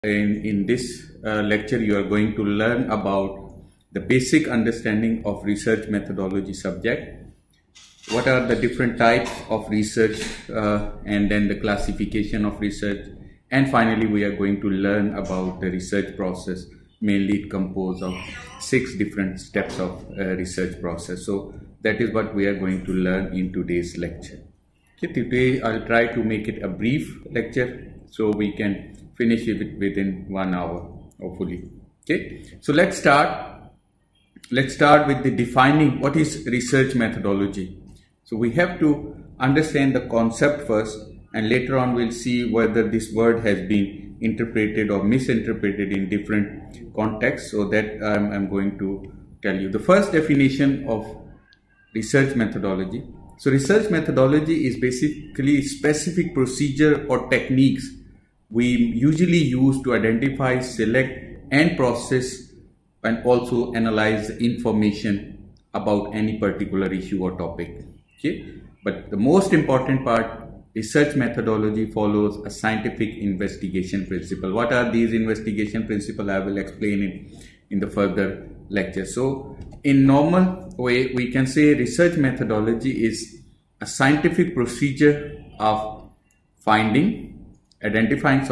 In this lecture, you are going to learn about the basic understanding of research methodology subject. What are the different types of research and then the classification of research. And finally, we are going to learn about the research process. Mainly it composed of 6 different steps of research process. So that is what we are going to learn in today's lecture. Okay, today I'll try to make it a brief lecture so we can finish it within 1 hour, hopefully. Okay, so let's start with the defining what is research methodology. So we have to understand the concept first, and later on we'll see whether this word has been interpreted or misinterpreted in different contexts. So that I'm going to tell you the first definition of research methodology. So research methodology is basically specific procedure or techniques we usually use to identify, select and process and also analyze information about any particular issue or topic. Okay, but the most important part, research methodology follows a scientific investigation principle. What are these investigation principles? I will explain it in the further lecture. So in normal way, we can say research methodology is a scientific procedure of identifying,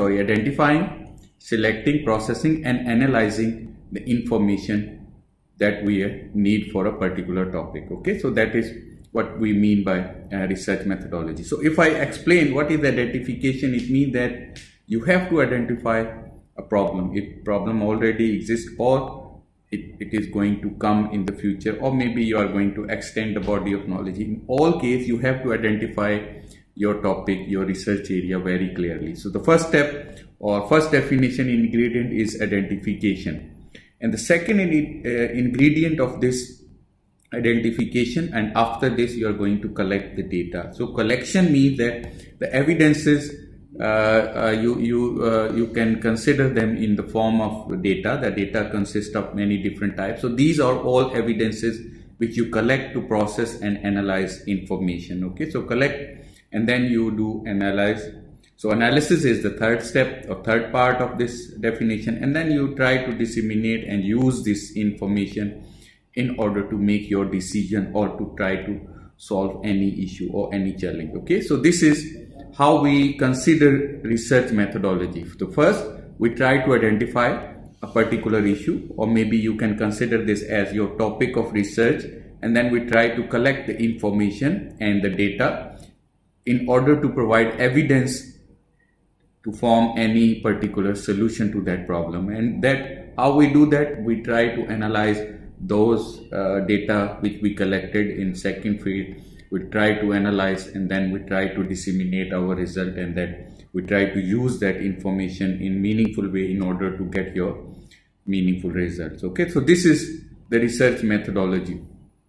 selecting, processing and analyzing the information that we need for a particular topic. Okay, so that is what we mean by research methodology. So if I explain what is identification, it means that you have to identify a problem. If problem already exists or it is going to come in the future, or maybe you are going to extend the body of knowledge. In all cases, you have to identify your topic, your research area very clearly. So the first step or first definition ingredient is identification. And the second ingredient of this identification, and after this you are going to collect the data. So collection means that the evidences you can consider them in the form of data. The data consists of many different types. So these are all evidences which you collect to process and analyze information. Okay, so collect and then you do analyze. So analysis is the third step or third part of this definition, and then you try to disseminate and use this information in order to make your decision or to try to solve any issue or any challenge. Okay, so this is how we consider research methodology. So first, we try to identify a particular issue, or maybe you can consider this as your topic of research, and then we try to collect the information and the data in order to provide evidence to form any particular solution to that problem. And that how we do that, we try to analyze those data which we collected in second field. We try to analyze and then we try to disseminate our result, and then we try to use that information in meaningful way in order to get your meaningful results. Okay, so this is the research methodology.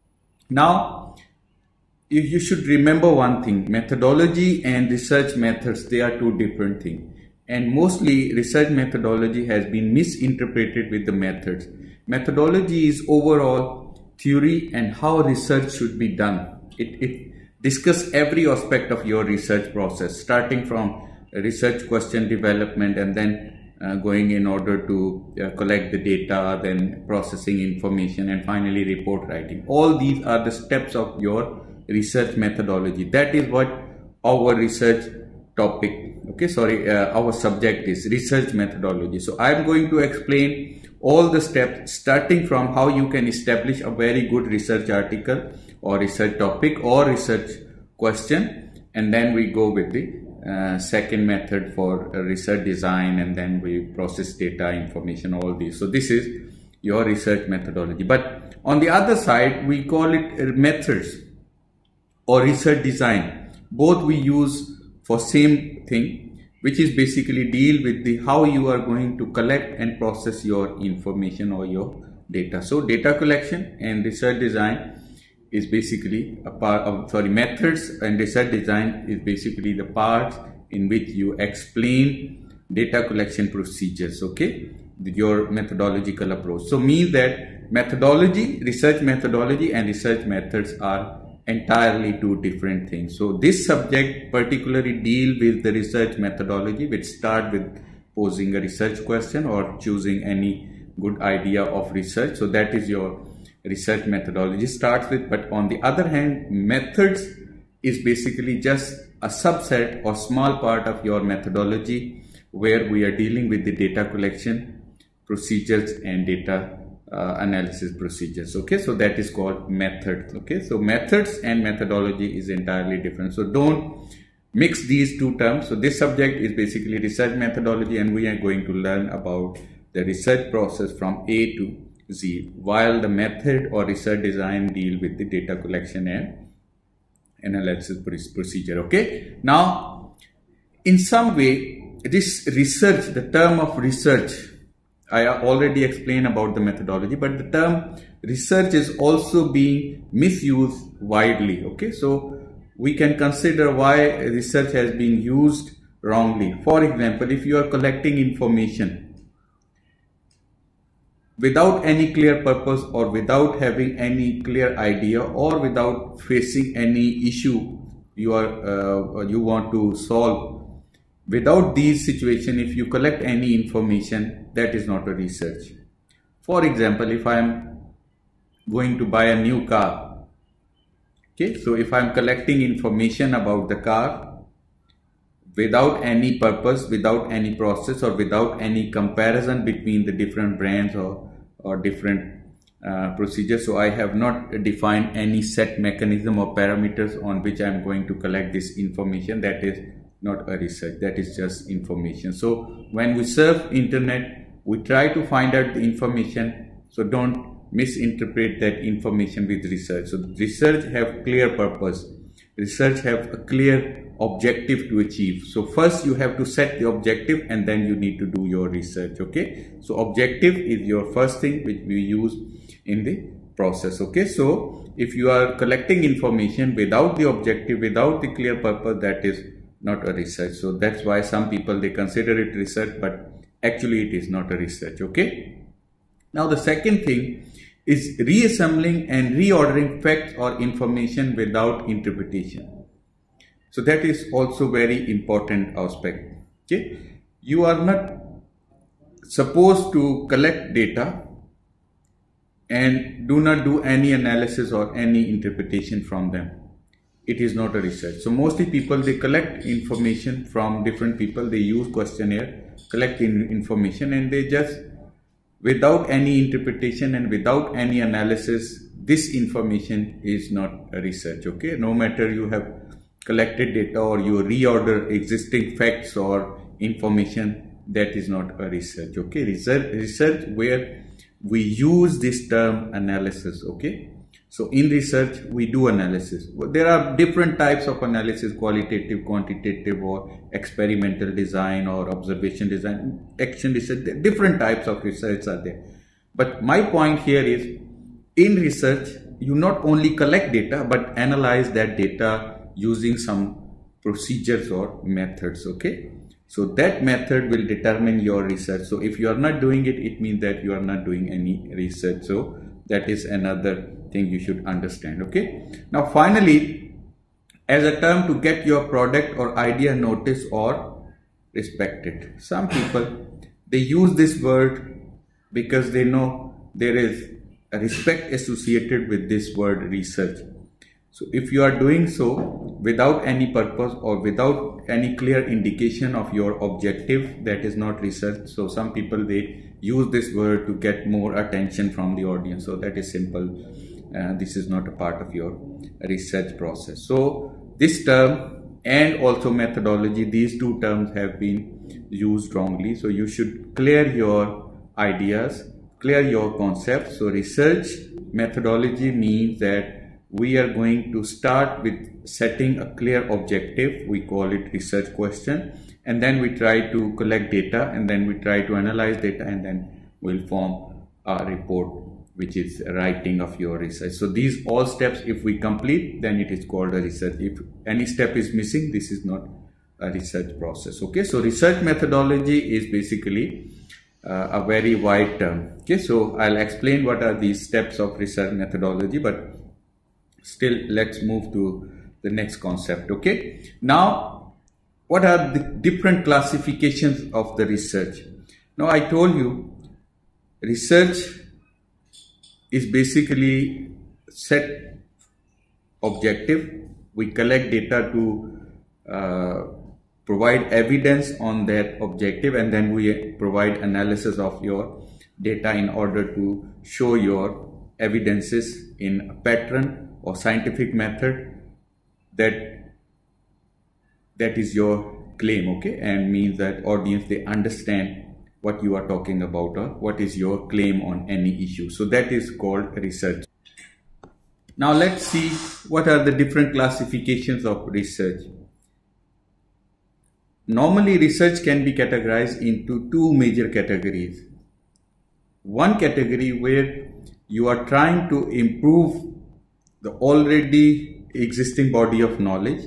Now you should remember one thing: methodology and research methods, they are two different things, and mostly research methodology has been misinterpreted with the methods. Methodology is overall theory and how research should be done. It discusses every aspect of your research process, starting from research question development and then going in order to collect the data, then processing information, and finally report writing. All these are the steps of your research methodology. That is what our research topic, our subject is research methodology. So I am going to explain all the steps, starting from how you can establish a very good research article or research topic or research question, and then we go with the second method for research design, and then we process data, information, all these. So this is your research methodology. But on the other side, we call it methods or research design. Both we use for same thing, which is basically deal with the how you are going to collect and process your information or your data. So data collection and research design is basically a part of, methods and research design is basically the parts in which you explain data collection procedures, okay, your methodological approach. So means that methodology, research methodology and research methods are entirely two different things. So this subject particularly deal with the research methodology, which start with posing a research question or choosing any good idea of research. So that is your research methodology starts with. But on the other hand, methods is basically just a subset or small part of your methodology, where we are dealing with the data collection procedures and data analysis procedures. Okay, so that is called methods. Okay, so methods and methodology is entirely different, so don't mix these two terms. So this subject is basically research methodology, and we are going to learn about the research process from A to Z, while the method or research design deal with the data collection and analysis procedure. Okay, now in some way this research, the term of research, I already explained about the methodology, but the term research is also being misused widely. Okay, so we can consider why research has been used wrongly. For example, if you are collecting information without any clear purpose, or without having any clear idea, or without facing any issue you want to solve, without these situations, if you collect any information, that is not a research. For example, if I am going to buy a new car, okay, so if I am collecting information about the car without any purpose, without any process, or without any comparison between the different brands or different procedures, so I have not defined any set mechanism or parameters on which I am going to collect this information, that is not a research, that is just information. So when we surf internet, we try to find out the information, so don't misinterpret that information with research. So research have clear purpose, research have a clear objective to achieve. So first you have to set the objective, and then you need to do your research. Okay, so objective is your first thing which we use in the process. Okay, so if you are collecting information without the objective, without the clear purpose, that is not a research. So that's why some people, they consider it research, but actually it is not a research. Okay, now the second thing is reassembling and reordering facts or information without interpretation. So that is also very important aspect. Okay, you are not supposed to collect data and do not do any analysis or any interpretation from them. It is not a research. So mostly people, they collect information from different people, they use questionnaire, collect information, and they just, without any interpretation and without any analysis, this information is not a research. Okay, no matter you have collected data or you reorder existing facts or information, that is not a research. Okay, research where we use this term analysis. Okay, so in research we do analysis. There are different types of analysis: qualitative, quantitative, or experimental design, or observation design, action research. Different types of research are there. But my point here is, in research you not only collect data but analyze that data using some procedures or methods. Okay, so that method will determine your research. So if you are not doing it, it means that you are not doing any research. So that is another thing you should understand. Okay, now finally, as a term to get your product or idea noticed or respected, some people, they use this word because they know there is a respect associated with this word research. So if you are doing so without any purpose or without any clear indication of your objective, that is not research. So some people, they use this word to get more attention from the audience. So that is simple. This is not a part of your research process. So this term and also methodology, these two terms have been used wrongly. So you should clear your ideas, clear your concepts. So research methodology means that we are going to start with setting a clear objective. We call it research question, and then we try to collect data, and then we try to analyze data, and then we'll form a report, which is writing of your research. So these all steps, if we complete, then it is called a research. If any step is missing, this is not a research process. Okay, so research methodology is basically a very wide term. Okay, so I'll explain what are these steps of research methodology, but still let's move to the next concept. Okay, now what are the different classifications of the research? Now I told you research is basically set objective. We collect data to provide evidence on that objective, and then we provide analysis of your data in order to show your evidences in a pattern or scientific method that is your claim, okay, and means that audience, they understand what you are talking about or what is your claim on any issue. So that is called research. Now let's see what are the different classifications of research. Normally research can be categorized into two major categories. One category where you are trying to improve the already existing body of knowledge,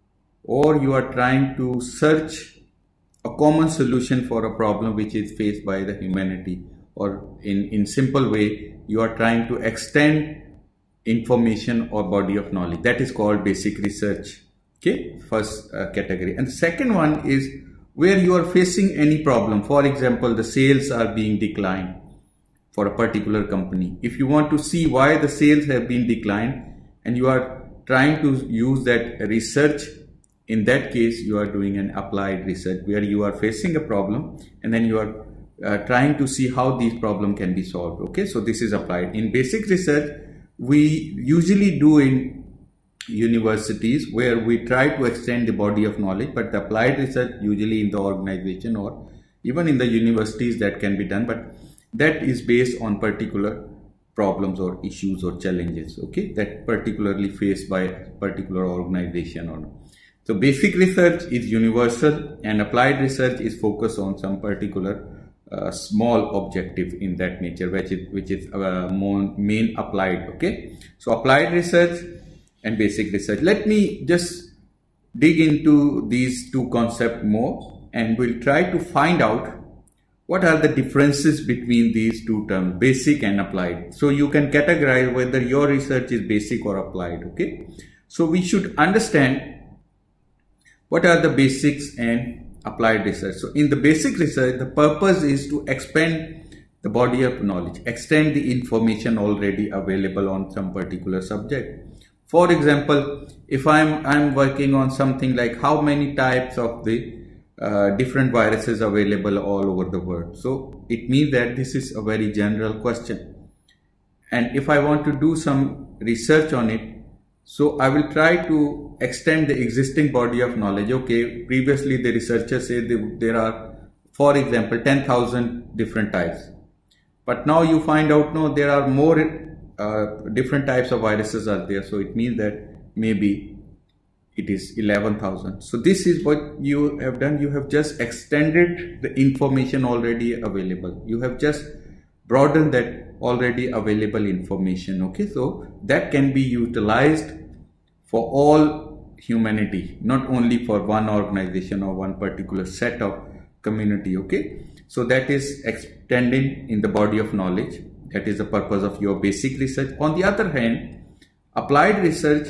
or you are trying to search a common solution for a problem which is faced by the humanity, or in simple way you are trying to extend information or body of knowledge. That is called basic research. Okay, first category. And the second one is where you are facing any problem. For example, the sales are being declined for a particular company. If you want to see why the sales have been declined and you are trying to use that research, in that case you are doing an applied research where you are facing a problem and then you are trying to see how these problem can be solved. Okay, so this is applied. In basic research we usually do in universities where we try to extend the body of knowledge, but the applied research usually in the organization or even in the universities that can be done, but that is based on particular problems or issues or challenges, okay, that particularly faced by a particular organization or not. So basic research is universal and applied research is focused on some particular small objective in that nature, which is more main applied. Okay, so applied research and basic research. Let me just dig into these two concepts more and we'll try to find out what are the differences between these two terms, basic and applied. So you can categorize whether your research is basic or applied. Okay, so we should understand what are the basics and applied research. So in the basic research, the purpose is to expand the body of knowledge, extend the information already available on some particular subject. For example, if I'm working on something like how many types of the different viruses available all over the world. So it means that this is a very general question. And if I want to do some research on it, so I will try to extend the existing body of knowledge. Okay, previously the researchers say there are, for example, 10,000 different types. But now you find out, no, there are more different types of viruses are there. So it means that maybe it is 11,000. So this is what you have done. You have just extended the information already available. You have just broadened that already available information. Okay, so that can be utilized for all humanity, not only for one organization or one particular set of community. Okay, so that is extending in the body of knowledge. That is the purpose of your basic research. On the other hand, applied research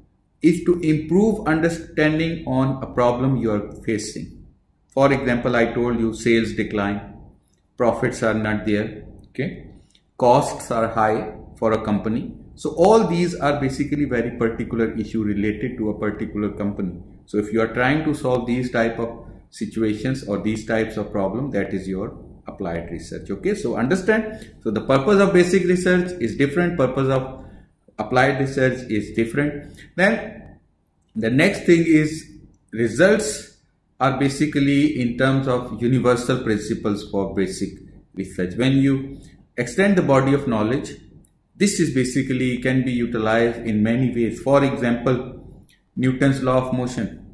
is to improve understanding on a problem you are facing. For example, I told you sales decline, profits are not there, okay, costs are high for a company. So all these are basically very particular issue related to a particular company. So if you are trying to solve these type of situations or these types of problem, that is your applied research. Okay, so understand. So the purpose of basic research is different, purpose of applied research is different. Then the next thing is results are basically in terms of universal principles for basic research. When you extend the body of knowledge, this is basically can be utilized in many ways. For example, Newton's law of motion.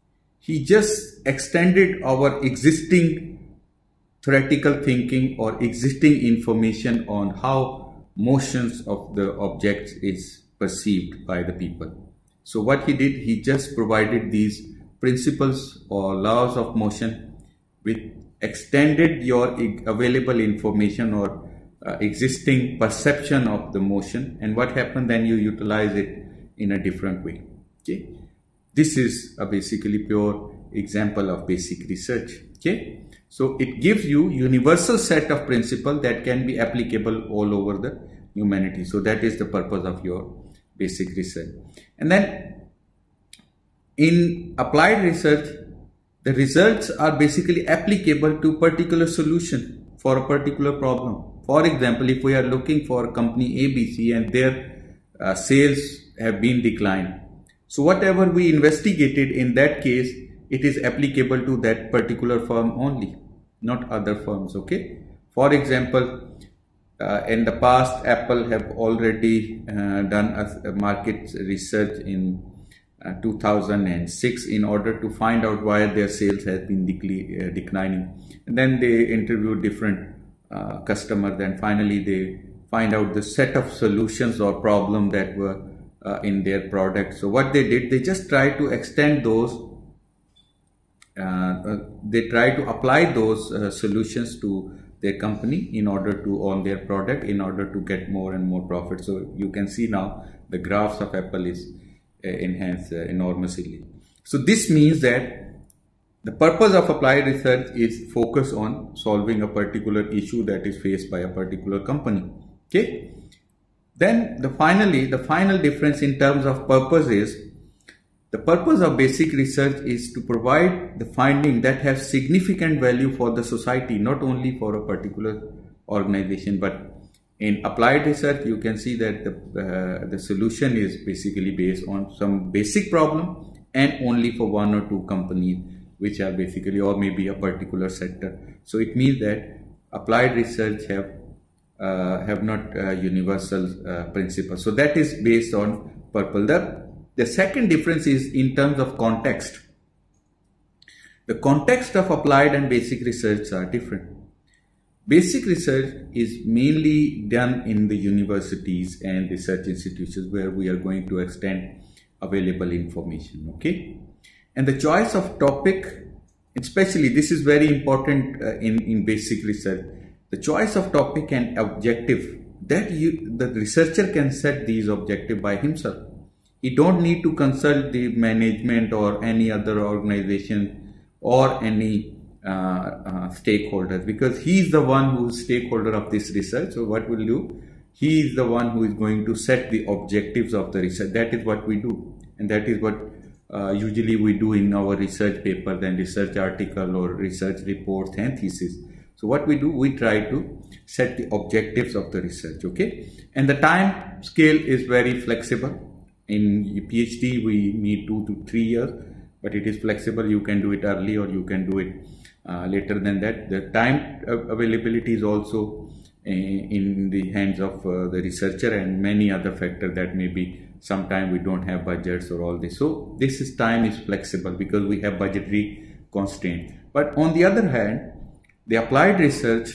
He just extended our existing theoretical thinking or existing information on how motions of the objects is perceived by the people. So what he did, he just provided these principles or laws of motion which extended your available information or existing perception of the motion, and what happened then you utilize it in a different way. Okay, this is a basically pure example of basic research. Okay, so it gives you universal set of principles that can be applicable all over the humanity. So that is the purpose of your basic research. And then in applied research, the results are basically applicable to particular solution for a particular problem. For example, if we are looking for company ABC and their sales have been declined, so whatever we investigated in that case, it is applicable to that particular firm only, not other firms. Okay. For example, in the past, Apple have already done a market research in 2006 in order to find out why their sales has been declining. And then they interviewed different customers, and finally they find out the set of solutions or problem that were in their product. So what they did, they just try to extend those, they try to apply those solutions to their company in order to own their product, in order to get more and more profit. So you can see now the graphs of Apple is enhanced enormously. So this means that the purpose of applied research is focus on solving a particular issue that is faced by a particular company. Okay. Then the final difference in terms of purpose is, the purpose of basic research is to provide the finding that have significant value for the society, not only for a particular organization. But in applied research, you can see that the solution is basically based on some basic problem and only for one or two companies, which are basically, or maybe a particular sector. So it means that applied research have not universal principles. So that is based on purpose. The second difference is in terms of context. The context of applied and basic research are different. Basic research is mainly done in the universities and research institutions where we are going to extend available information. Okay, and the choice of topic, especially this is very important in basic research. The choice of topic and objective, that the researcher can set these objectives by himself. He don't need to consult the management or any other organization or any stakeholders, because he is the one who is stakeholder of this research. So what will do? He is the one who is going to set the objectives of the research. That is what we do, and that is what usually we do in our research paper, then research article or research reports and thesis. So what we do, we try to set the objectives of the research. Okay, and the time scale is very flexible. In PhD, we need 2 to 3 years, but it is flexible. You can do it early or you can do it later than that. The time availability is also in the hands of the researcher and many other factors that may be sometime we don't have budgets or all this. So this time is flexible because we have budgetary constraint. But on the other hand, the applied research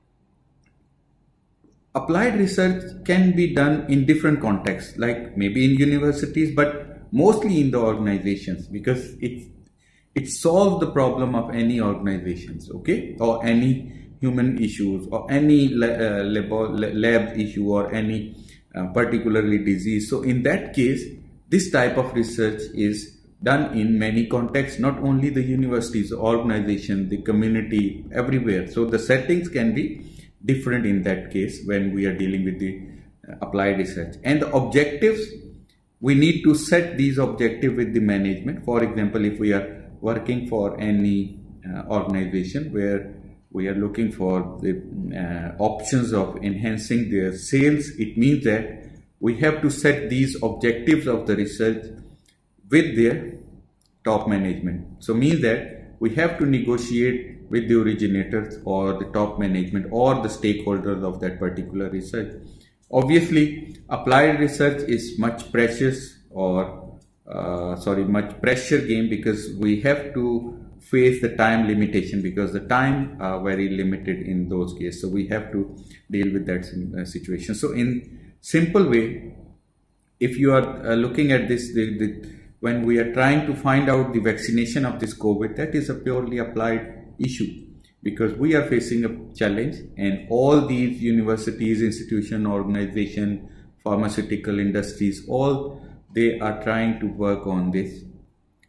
can be done in different contexts, like maybe in universities, but mostly in the organizations, because it solves the problem of any organizations, okay, or any human issues or any lab issue or any particularly disease. So in that case, this type of research is done in many contexts, not only the universities, organization, the community, everywhere. So the settings can be different in that case when we are dealing with the applied research. And the objectives, we need to set these objectives with the management. For example, if we are working for any organization where we are looking for the options of enhancing their sales, it means that we have to set these objectives of the research with their top management. So means that we have to negotiate with the originators or the top management or the stakeholders of that particular research. Obviously, applied research is much precious or much pressure game, because we have to face the time limitation, because the time are very limited in those cases. So we have to deal with that situation. So in simple way, if you are looking at this, when we are trying to find out the vaccination of this COVID, that is a purely applied issue, because we are facing a challenge, and all these universities, institution, organization, pharmaceutical industries, all they are trying to work on this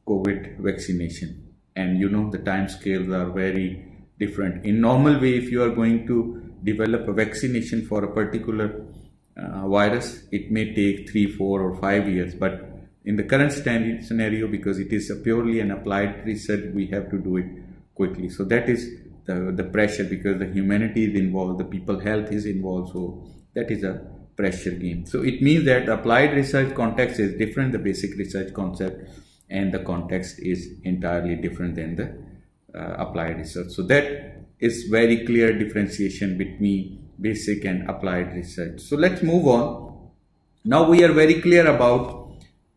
COVID vaccination. And you know, the time scales are very different. In normal way, if you are going to develop a vaccination for a particular virus, it may take 3, 4 or 5 years, but in the current scenario, because it is purely an applied research, we have to do it quickly. So that is the pressure, because the humanity is involved, the people health is involved, so that is a pressure game. So it means that applied research context is different, the basic research concept, and the context is entirely different than the applied research. So that is very clear differentiation between basic and applied research. So let's move on. Now we are very clear about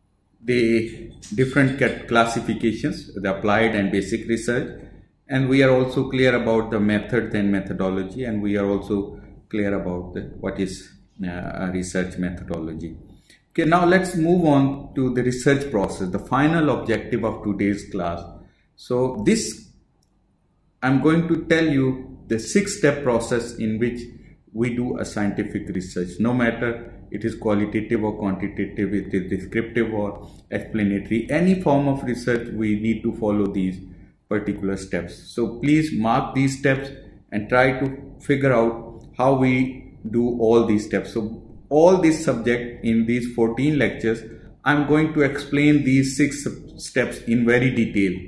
the different classifications, the applied and basic research, and we are also clear about the methods and methodology, and we are also clear about what is a research methodology. Okay, now let's move on to the research process, the final objective of today's class. So this, I'm going to tell you the 6-step process in which we do a scientific research, no matter it is qualitative or quantitative, it is descriptive or explanatory, any form of research, we need to follow these particular steps. So please mark these steps and try to figure out how we do all these steps. So all this subject in these 14 lectures, I'm going to explain these 6 steps in very detail.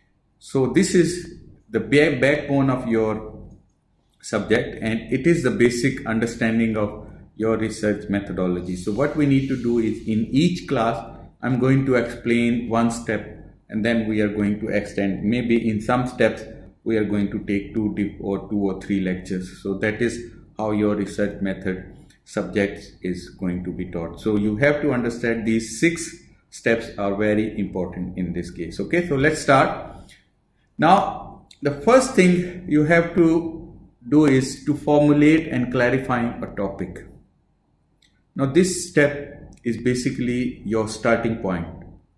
So this is the backbone of your subject, and it is the basic understanding of your research methodology. So what we need to do is, in each class I'm going to explain one step, and then we are going to extend. Maybe in some steps we are going to take 2 or 3 lectures. So that is how your research method subjects is going to be taught. So you have to understand these 6 steps are very important in this case. Okay, so let's start. Now the first thing you have to do is to formulate and clarify a topic. Now this step is basically your starting point.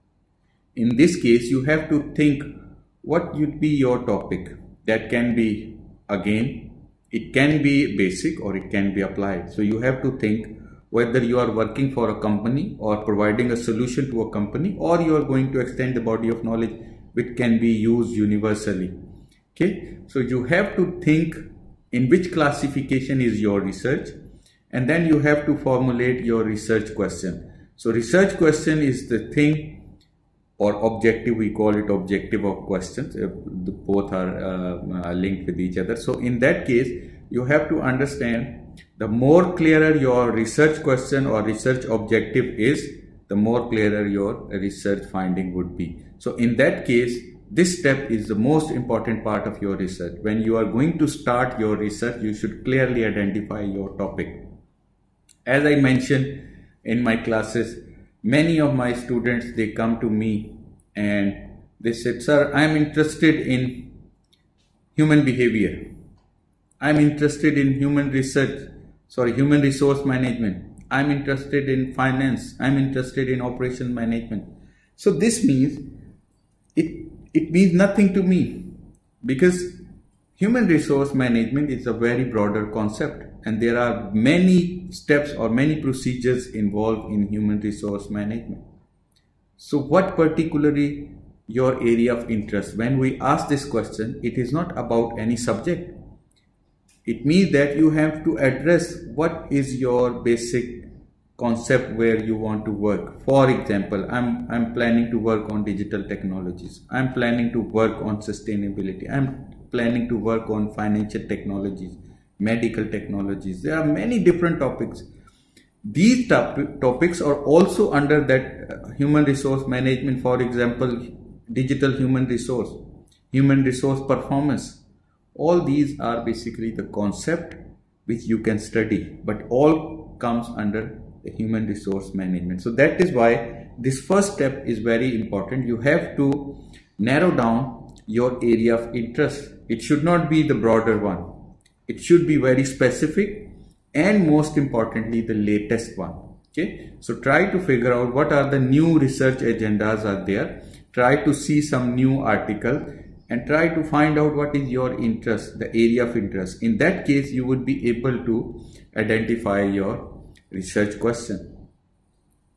In this case, you have to think what would be your topic. That can be, again, it can be basic or it can be applied. So you have to think whether you are working for a company or providing a solution to a company, or you are going to extend the body of knowledge which can be used universally. Okay, so you have to think in which classification is your research, and then you have to formulate your research question. So research question is the thing, or objective, we call it objective of questions. Both are linked with each other. So in that case, you have to understand, the more clearer your research question or research objective is, the more clearer your research finding would be. So in that case, this step is the most important part of your research. When you are going to start your research, you should clearly identify your topic. As I mentioned in my classes, many of my students, they come to me and they said, "Sir, I am interested in human behavior. I am interested in human resource management. I am interested in finance. I am interested in operation management." So this means it means nothing to me, because human resource management is a very broader concept, and there are many steps or many procedures involved in human resource management. So what particularly your area of interest? When we ask this question, it is not about any subject. It means that you have to address what is your basic concept where you want to work. For example, I'm planning to work on digital technologies. I'm planning to work on sustainability. I'm planning to work on financial technologies, medical technologies. There are many different topics. These topics are also under that human resource management. For example, digital human resource performance. All these are basically the concept which you can study, but all comes under the human resource management. So that is why this first step is very important. You have to narrow down your area of interest. It should not be the broader one. It should be very specific, and most importantly, the latest one. Okay, so try to figure out what are the new research agendas are there. Try to see some new article and try to find out what is your interest, the area of interest. In that case, you would be able to identify your research question.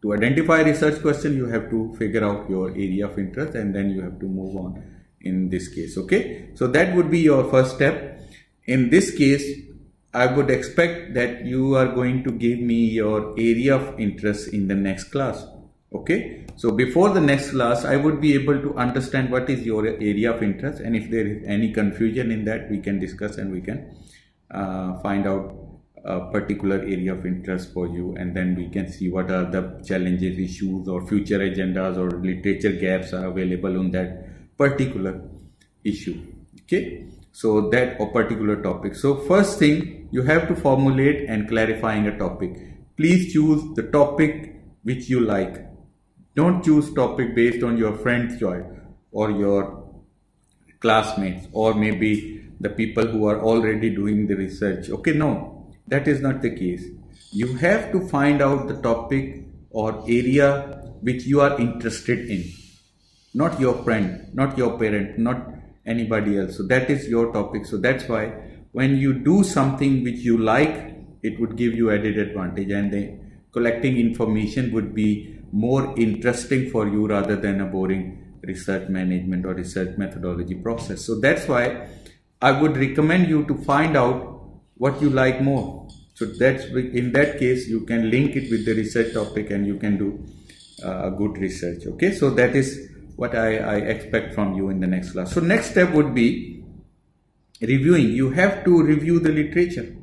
To identify research question, you have to figure out your area of interest and then you have to move on in this case. Okay, so that would be your first step. In this case, I would expect that you are going to give me your area of interest in the next class. Okay, so before the next class, I would be able to understand what is your area of interest, and if there is any confusion in that, we can discuss and we can find out a particular area of interest for you, and then we can see what are the challenges, issues or future agendas or literature gaps are available on that particular issue. Okay, so that or particular topic. So first thing, you have to formulate and clarifying a topic. Please choose the topic which you like. Don't choose topic based on your friend's choice or your classmates or maybe the people who are already doing the research. Okay, no, that is not the case. You have to find out the topic or area which you are interested in. Not your friend, not your parent, not anybody else. So that is your topic. So that's why when you do something which you like, it would give you added advantage, and the collecting information would be more interesting for you rather than a boring research management or research methodology process. So that's why I would recommend you to find out what you like more. So that's, in that case, you can link it with the research topic and you can do good research. Okay, so that is what I expect from you in the next class. So next step would be reviewing. You have to review the literature.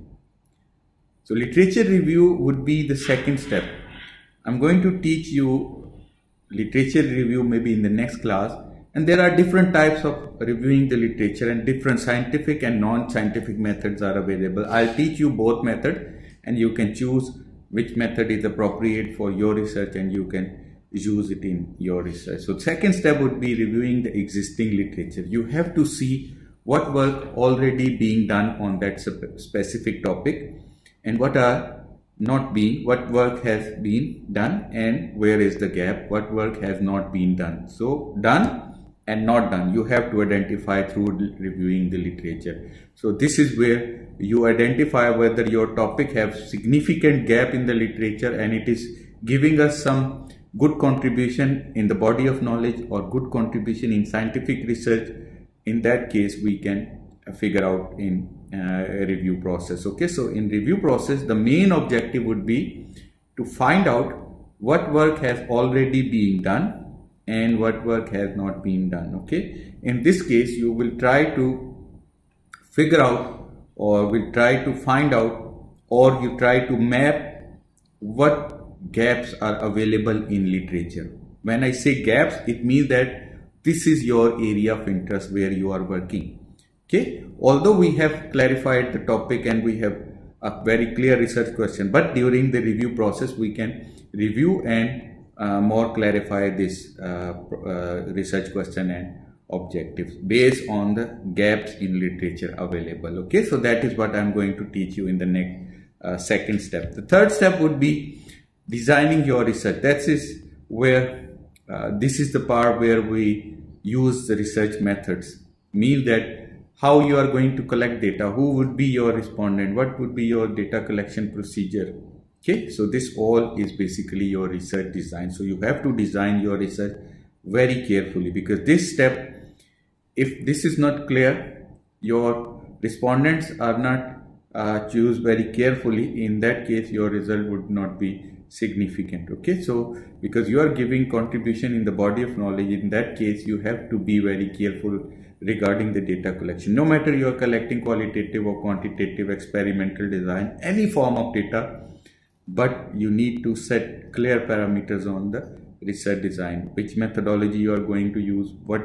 So literature review would be the second step. I'm going to teach you literature review maybe in the next class, and there are different types of reviewing the literature and different scientific and non-scientific methods are available. I'll teach you both methods and you can choose which method is appropriate for your research and you can use it in your research. So second step would be reviewing the existing literature. You have to see what work already being done on that specific topic and what work has been done and where is the gap, what work has not been done. So done and not done, you have to identify through reviewing the literature. So this is where you identify whether your topic has significant gap in the literature and it is giving us some good contribution in the body of knowledge or good contribution in scientific research. In that case, we can figure out in a review process. Okay, so in review process, the main objective would be to find out what work has already been done and what work has not been done. Okay, in this case, you will try to figure out or will try to find out or you try to map what gaps are available in literature. When I say gaps, it means that this is your area of interest where you are working. Okay, although we have clarified the topic and we have a very clear research question, but during the review process we can review and more clarify this research question and objectives based on the gaps in literature available. Okay, so that is what I'm going to teach you in the next second step. The third step would be designing your research. That is where this is the part where we use the research methods. Mean that how you are going to collect data, who would be your respondent, what would be your data collection procedure. Okay, so this all is basically your research design. So you have to design your research very carefully, because this step, if this is not clear, your respondents are not choose very carefully, in that case your result would not be significant. Okay, so because you are giving contribution in the body of knowledge, in that case you have to be very careful regarding the data collection. No matter you are collecting qualitative or quantitative, experimental design, any form of data, but you need to set clear parameters on the research design, which methodology you are going to use, what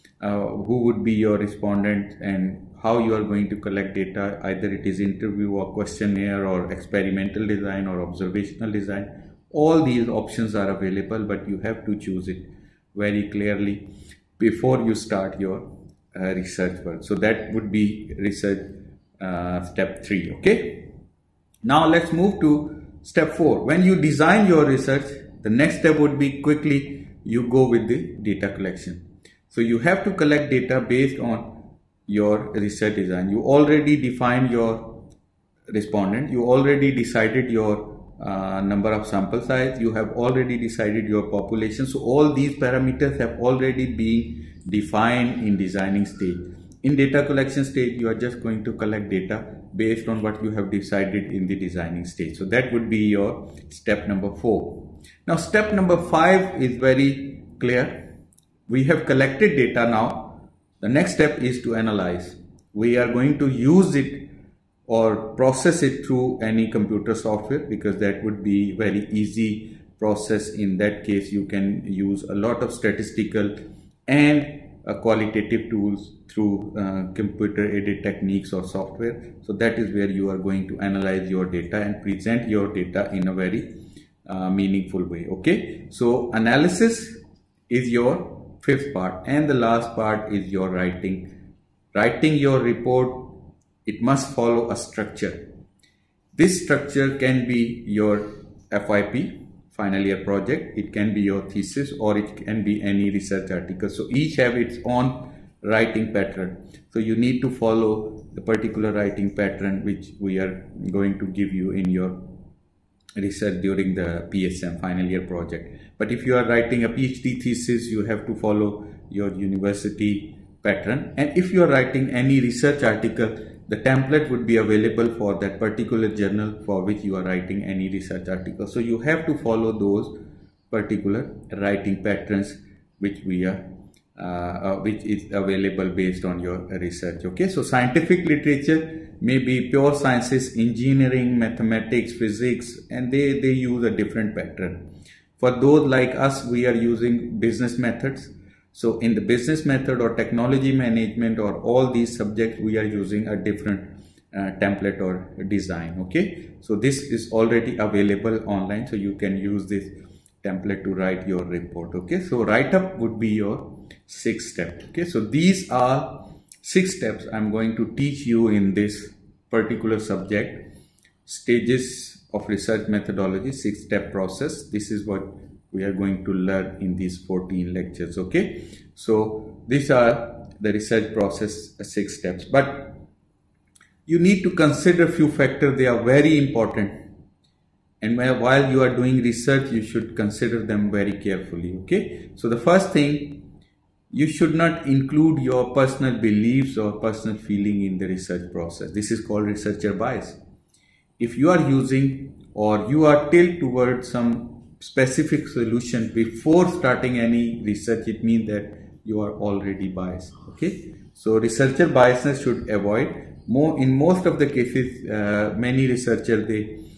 who would be your respondent, and how you are going to collect data, either it is interview or questionnaire or experimental design or observational design. All these options are available, but you have to choose it very clearly before you start your research work. So that would be research step 3. Okay, now let's move to step 4. When you design your research, the next step would be quickly you go with the data collection. So you have to collect data based on your research design. You already defined your respondent, you already decided your number of sample size, you have already decided your population. So all these parameters have already been defined in designing stage. In data collection stage, you are just going to collect data based on what you have decided in the designing stage. So that would be your step number 4. Now step number 5 is very clear. We have collected data now. The next step is to analyze. We are going to use it or process it through any computer software, because that would be very easy process. In that case, you can use a lot of statistical and qualitative tools through computer aided techniques or software. So that is where you are going to analyze your data and present your data in a very meaningful way. Okay, so analysis is your 5th part, and the last part is your writing. Writing your report, it must follow a structure. This structure can be your FYP, final year project, it can be your thesis, or it can be any research article. So each have its own writing pattern. So you need to follow the particular writing pattern which we are going to give you in your research during the PSM, final year project. But if you are writing a PhD thesis, you have to follow your university pattern. And if you are writing any research article, the template would be available for that particular journal for which you are writing any research article. So you have to follow those particular writing patterns which we are which is available based on your research. Okay, so scientific literature may be pure sciences, engineering, mathematics, physics, and they use a different pattern. For those like us, we are using business methods. So in the business method or technology management or all these subjects, we are using a different template or design. Okay, so this is already available online, so you can use this template to write your report. Okay, so write up would be your 6th step. Okay, so these are 6 steps I'm going to teach you in this particular subject, stages of research methodology, 6-step process. This is what we are going to learn in these 14 lectures. Okay, so these are the research process 6 steps, but you need to consider few factors. They are very important, and while you are doing research, you should consider them very carefully. Okay, so the first thing, you should not include your personal beliefs or personal feeling in the research process. This is called researcher bias. If you are using or you are tilted towards some specific solution before starting any research, it means that you are already biased. Okay, so researcher biasness should avoid. In most of the cases, many researchers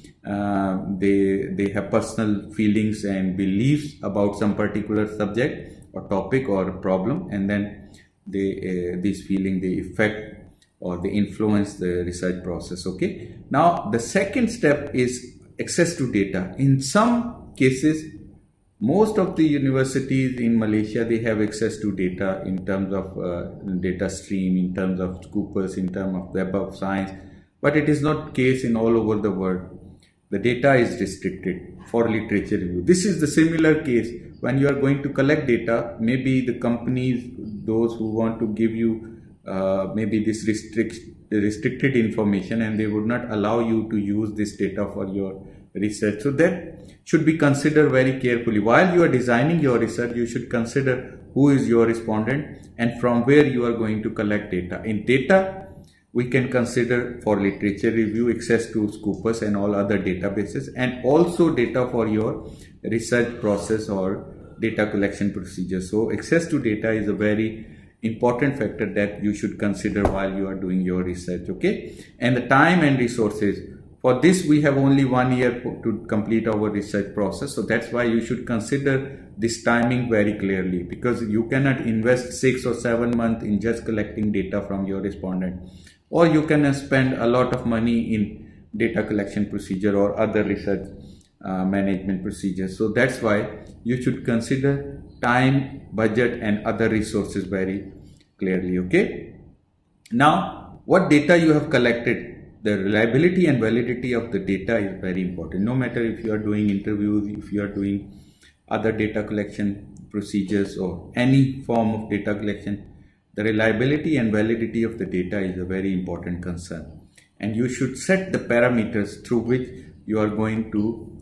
they have personal feelings and beliefs about some particular subject or topic or problem, and then these feelings, they affect or they influence the research process. Okay, now the second step is access to data. In some cases, most of the universities in Malaysia, they have access to data in terms of data stream, in terms of Scopus, in terms of Web of Science, but it is not the case in all over the world. The data is restricted for literature review. This is the similar case when you are going to collect data. Maybe the companies, those who want to give you maybe this restricted information, and they would not allow you to use this data for your research. So that should be considered very carefully. While you are designing your research, you should consider who is your respondent and from where you are going to collect data. In data, we can consider for literature review access to Scopus and all other databases, and also data for your research process or data collection procedure. So access to data is a very important factor that you should consider while you are doing your research. Okay, and the time and resources. For this, we have only 1 year to complete our research process. So that's why you should consider this timing very clearly, because you cannot invest 6 or 7 months in just collecting data from your respondent, or you can spend a lot of money in data collection procedure or other research management procedures. So that's why you should consider time, budget, and other resources very clearly. Okay, now what data you have collected, the reliability and validity of the data is very important. No matter if you are doing interviews, if you are doing other data collection procedures or any form of data collection, the reliability and validity of the data is a very important concern. And you should set the parameters through which you are going to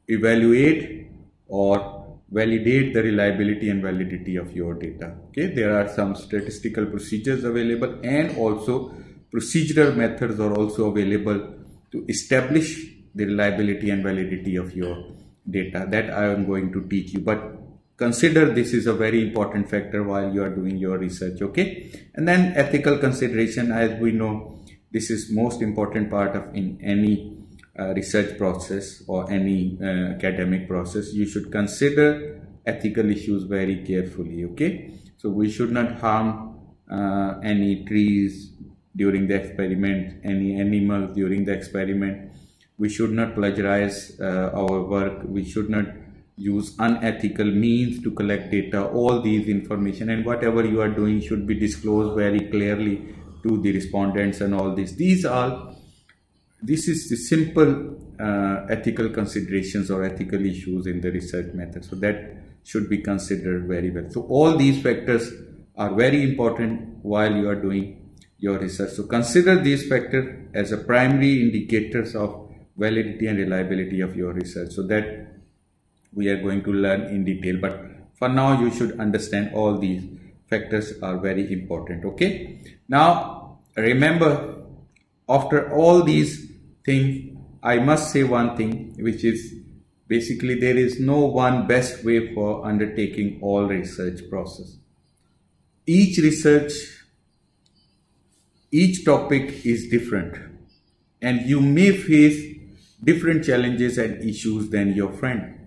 evaluate or validate the reliability and validity of your data. Okay, there are some statistical procedures available, and also procedural methods are also available to establish the reliability and validity of your data that I am going to teach you. But consider this is a very important factor while you are doing your research. Okay, and then ethical consideration, as we know, this is most important part of in any research process or any academic process. You should consider ethical issues very carefully. Okay, so we should not harm any trees during the experiment, any animals during the experiment. We should not plagiarize our work. We should not use unethical means to collect data. All these information and whatever you are doing should be disclosed very clearly to the respondents and all this. This is the simple ethical considerations or ethical issues in the research method. So that should be considered very well. So all these factors are very important while you are doing your research. So consider these factors as a primary indicators of validity and reliability of your research. So that we are going to learn in detail. But for now, you should understand all these factors are very important. Okay. Now remember, after all these things, I must say one thing, which is basically there is no one best way for undertaking all research process. Each topic is different, and you may face different challenges and issues than your friend.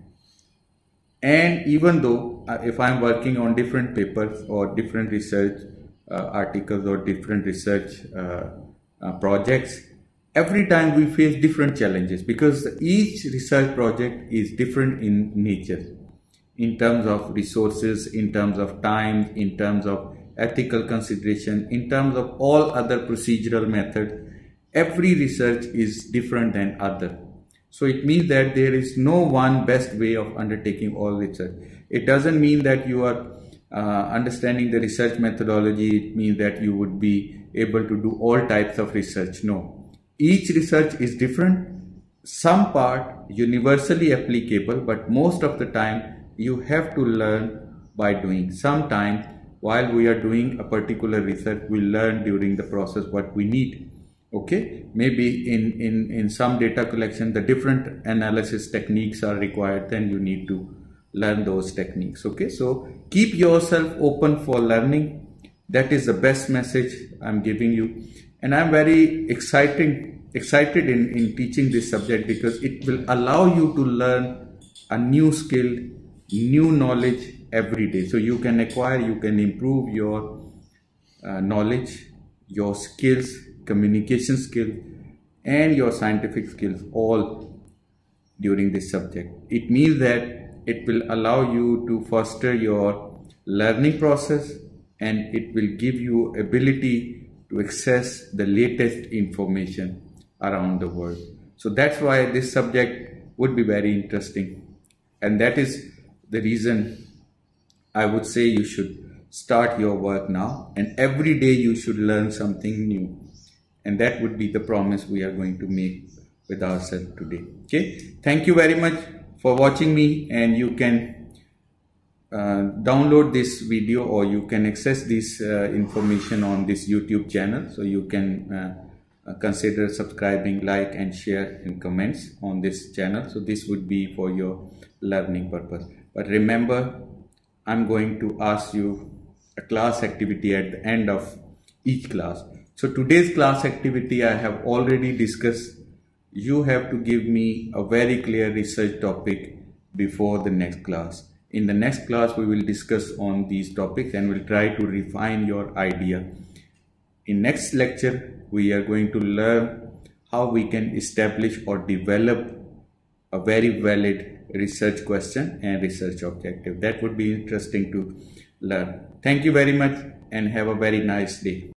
And even though if I'm working on different papers or different research articles or different research projects, every time we face different challenges, because each research project is different in nature, in terms of resources, in terms of time, in terms of ethical consideration, in terms of all other procedural methods. Every research is different than other. So it means that there is no one best way of undertaking all research. It doesn't mean that you are understanding the research methodology. It means that you would be able to do all types of research. No. Each research is different. Some part universally applicable, but most of the time you have to learn by doing. Sometimes while we are doing a particular research, we learn during the process what we need. Okay, maybe in some data collection, the different analysis techniques are required, then you need to learn those techniques. Okay, so keep yourself open for learning. That is the best message I'm giving you. And I'm very excited in teaching this subject, because it will allow you to learn a new skill, new knowledge every day. So you can acquire, you can improve your knowledge, your skills, communication skills, and your scientific skills all during this subject. It means that it will allow you to foster your learning process, and it will give you ability to access the latest information around the world. So that's why this subject would be very interesting, and that is the reason I would say you should start your work now, and every day you should learn something new. And that would be the promise we are going to make with ourselves today. Okay, thank you very much for watching me, and you can download this video, or you can access this information on this YouTube channel. So you can consider subscribing, like and share in comments on this channel. So this would be for your learning purpose. But remember, I'm going to ask you a class activity at the end of each class. So today's class activity I have already discussed. You have to give me a very clear research topic before the next class. In the next class, we will discuss on these topics and we'll try to refine your idea. In next lecture, we are going to learn how we can establish or develop a very valid research question and research objective. That would be interesting to learn. Thank you very much and have a very nice day.